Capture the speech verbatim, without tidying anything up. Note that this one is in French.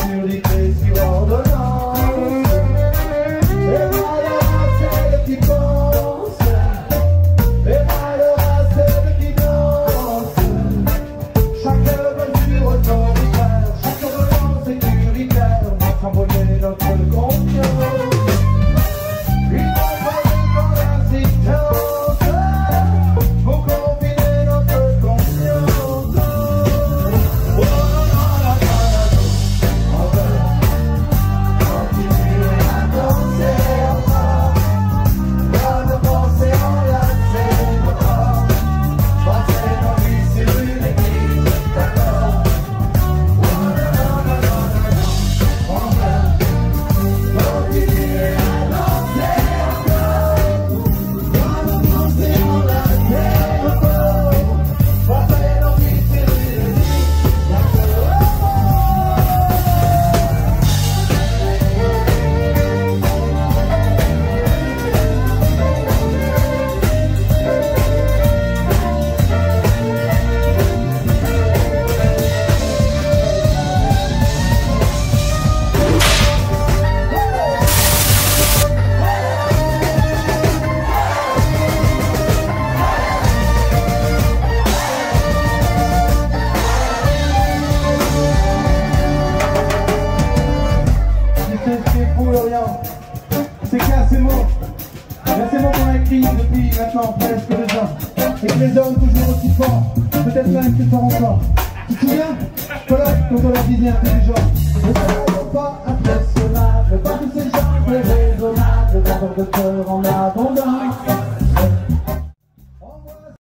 sécurité sur ordonnance. Et malheureux celle qui pense, et malheureux celle qui danse. Chacun mesure autoritaire, chacun veut sécuritaire, notre abonné, notre confiance. Une envoyée dans l'insistance pour confiner notre confiance. Oh là là là là, on veut continuer à danser encore, pas de penser enlacer nos corps, passer nos vies sur une église d'accord. Oh là là là là là, on veut continuer à danser encore, pas de penser enlacer nos corps, passer nos vies sur une église d'accord. C'est pour l'Orient, c'est clair, c'est mots. Là, c'est mots qu'on a écrit depuis maintenant presque deux ans. Et que les hommes toujours aussi forts, peut-être même plus forts encore. Tu te souviens, Colloque, quand on leur disait un peu du genre, ne soyons pas impressionnables, pas tous ces gens déraisonnables, vendeurs de cœur en abondance.